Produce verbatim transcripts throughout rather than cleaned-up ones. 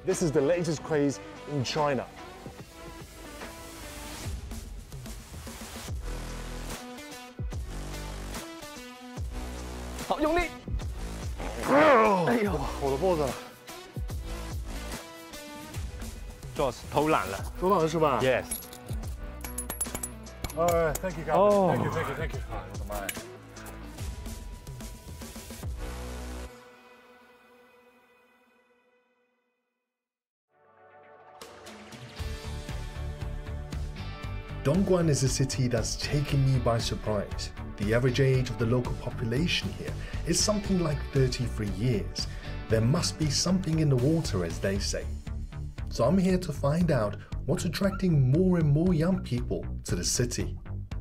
This is the latest craze in China. 好，用力！哎呦， 我的脖子了， 就是偷懒了。 多少是吧 Yes。 Alright, thank you, Captain. Oh. Thank you, thank you, thank you. 啊，我的妈呀！ Dongguan is a city that's taken me by surprise. The average age of the local population here is something like thirty-three years. There must be something in the water, as they say. So I'm here to find out what's attracting more and more young people to the city.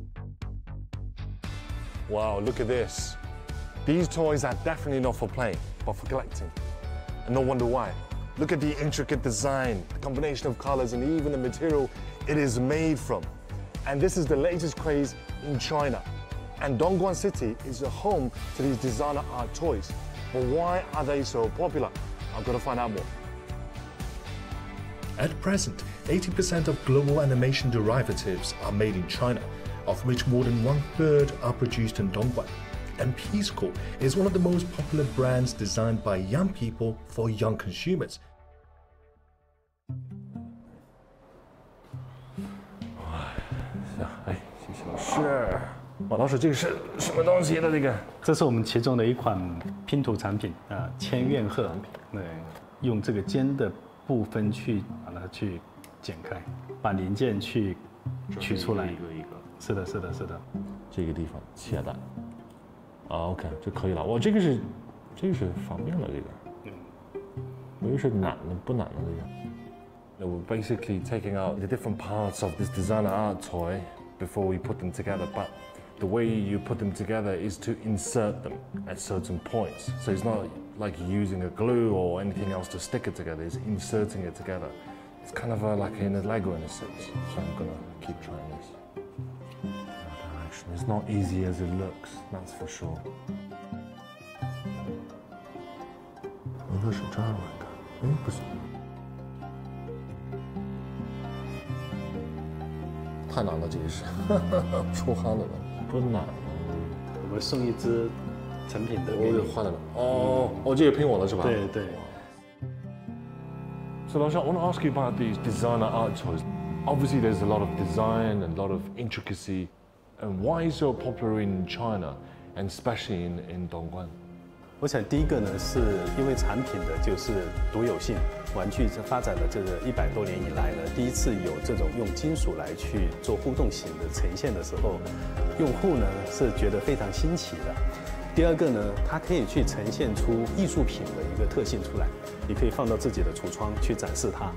Wow, look at this. These toys are definitely not for playing, but for collecting. And no wonder why. Look at the intricate design, the combination of colors, and even the material it is made from. And this is the latest craze in China. And Dongguan City is the home to these designer art toys. But why are they so popular? I've got to find out more. At present, eighty percent of global animation derivatives are made in China, of which more than one third are produced in Dongguan. And Peace Corps is one of the most popular brands designed by young people for young consumers. 哎，谢谢老师。马老师，这个是什么东西的？这个？ 这是我们其中的一款拼图产品啊，千怨鹤。对，用这个尖的部分去把它去剪开，把零件去取出来。一个一个。是的，是的，是的。 这个地方切的。啊 ，OK 就可以了。哇，这个是，这个是方便了，这个。嗯。我以为是难的，不难的这个。 We're basically taking out the different parts of this designer art toy before we put them together, but the way you put them together is to insert them at certain points. So it's not like using a glue or anything else to stick it together, it's inserting it together. It's kind of a, like in a Lego in a sense. So I'm gonna keep trying this. Direction. It's not easy as it looks, that's for sure. 应该是这样来的，哎，不行。 太难了，这个是出汗了，不难了。 我们送一支成品的给你。 我换了。哦，哦，这也拼我了是吧？ 对对。 So, Larshan, I want to ask you about these designer art toys. Obviously, there's a lot of design and a lot of intricacy. And why is it so popular in China, and especially in in Dongguan? 我想第一个呢，是因为产品的就是独有性。玩具发展了这个一百多年以来呢，第一次有这种用金属来去做互动型的呈现的时候，用户呢是觉得非常新奇的。第二个呢，它可以去呈现出艺术品的一个特性出来，你可以放到自己的橱窗去展示它。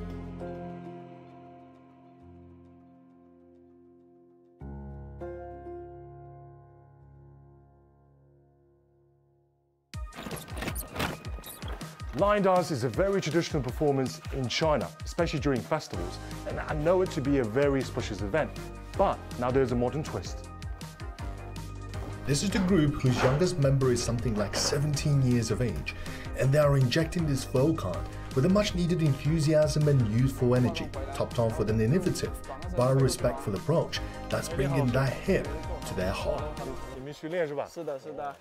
Line dance is a very traditional performance in China, especially during festivals, and I know it to be a very special event. But now there's a modern twist. This is the group whose youngest member is something like seventeen years of age, and they are injecting this folk art with a much-needed enthusiasm and youthful energy, topped off with an innovative but respectful approach that's bringing that hip to their heart. 你们训练是吧？ 是的，是的。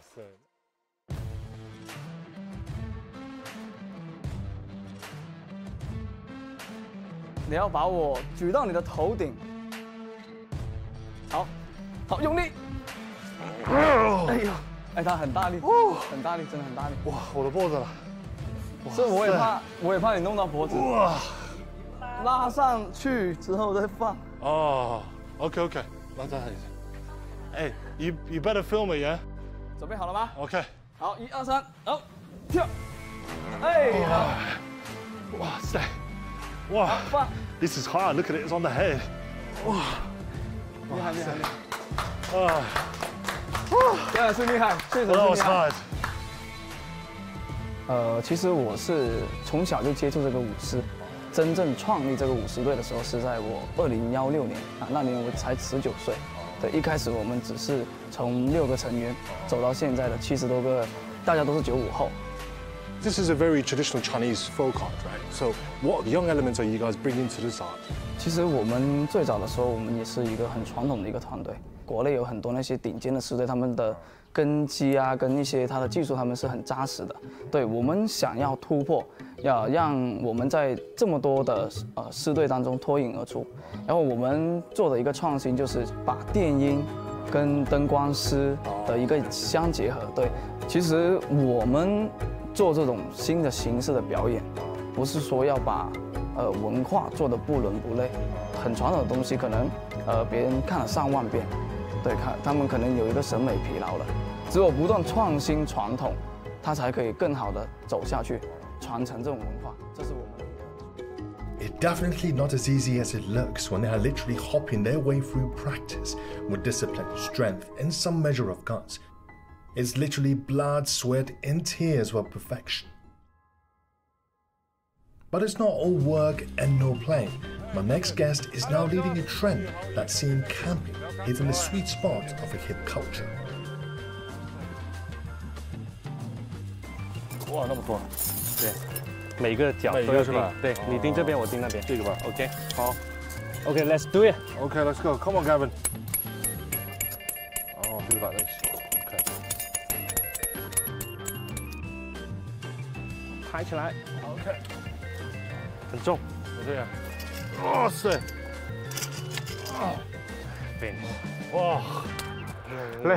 你要把我举到你的头顶，好，好用力。哎呦，哎，他很大力，很大力，真的很大力。 哇，我的脖子了。 是，我也怕，我也怕你弄到脖子。哇，拉上去之后再放。 哦 ，OK OK，拉在一下。哎 ，you you better film it, yeah？ 准备好了吗 ？OK。 好，一二三，好，跳。哎呀， 哇塞！ Wow, this is hard. Look at it, it's on the head. Wow. 厉害厉害厉害！ Ah, 真的是厉害，确实是 that 厉 was 害。 hard. 呃，其实我是从小就接触这个舞狮，真正创立这个舞狮队的时候是在我二零幺六年啊，那年我才十九岁。对，一开始我们只是从六个成员走到现在的七十多个，大家都是九五后。 This is a very traditional Chinese folk art, right? So what young elements are you guys bringing to this art? 其实我们最早的时候，我们也是一个很传统的一个团队。国内有很多那些顶尖的师队，他们的根基啊，跟一些他的技术，他们是很扎实的。对我们想要突破，要让我们在这么多的呃师队当中脱颖而出。然后我们做的一个创新就是把电音跟灯光师的一个相结合。对，其实我们做这种新的形式的表演，不是说要把呃文化做得不伦不类，很传统的东西可能呃别人看了上万遍，对，看他们可能有一个审美疲劳了。只有不断创新传统，它才可以更好的走下去，传承这种文化，这是我们的一个。 It's definitely not as easy as it looks when they are literally hopping their way through practice with discipline, strength, and some measure of guts. It's literally blood, sweat, and tears for perfection. But it's not all work and no play. My next guest is now leading a trend that's seeing camping hitting the sweet spot of a hip culture. 哇，那么多！ 对，每个角都要盯，对你盯这边，我盯那边， 这个吧 ，OK， 好 ，OK，Let's do it。 Okay, let's go. Come on, Gavin. Oh, do that next. Okay. 抬起来 OK. 很重， 就这样。哇塞！ 啊 ，finish。 哇， 累。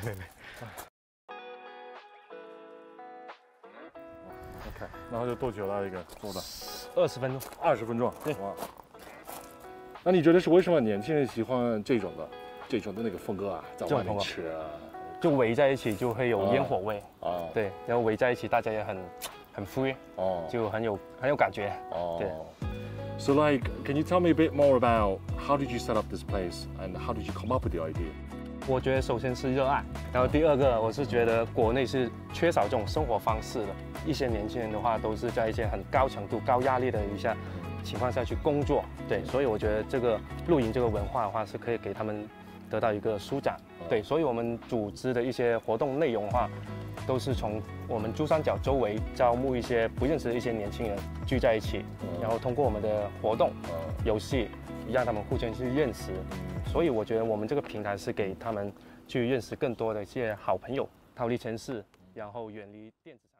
OK， 然后就多久了？一个做的？ 二十分钟。 二十分钟。 对。 哇。那你觉得是为什么年轻人喜欢这种的，这种的那个风格啊？在外面吃啊？ 就围在一起就会有烟火味。 啊。 对，然后围在一起，大家也很很 free， 哦，就很有很有感觉。哦。对。 So, like, can you tell me a bit more about how did you set up this place and how did you come up with the idea? 我觉得首先是热爱，然后第二个我是觉得国内是缺少这种生活方式的。一些年轻人的话都是在一些很高强度、高压力的一下情况下去工作，对，所以我觉得这个露营这个文化的话是可以给他们得到一个舒展，对，所以我们组织的一些活动内容的话，都是从我们珠三角周围招募一些不认识的一些年轻人聚在一起，然后通过我们的活动、游戏，让他们互相去认识。所以我觉得我们这个平台是给他们去认识更多的一些好朋友，逃离城市，然后远离电子产品。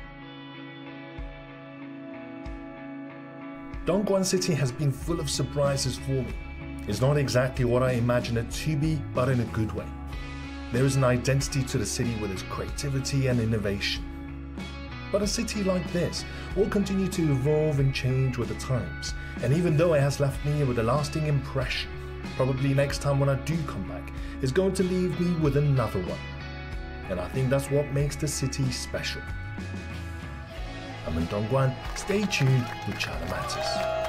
Dongguan City has been full of surprises for me. It's not exactly what I imagined it to be, but in a good way. There is an identity to the city with its creativity and innovation. But a city like this will continue to evolve and change with the times. And even though it has left me with a lasting impression, probably next time when I do come back, it's going to leave me with another one. And I think that's what makes the city special. I'm in Dongguan. Stay tuned with China Matters.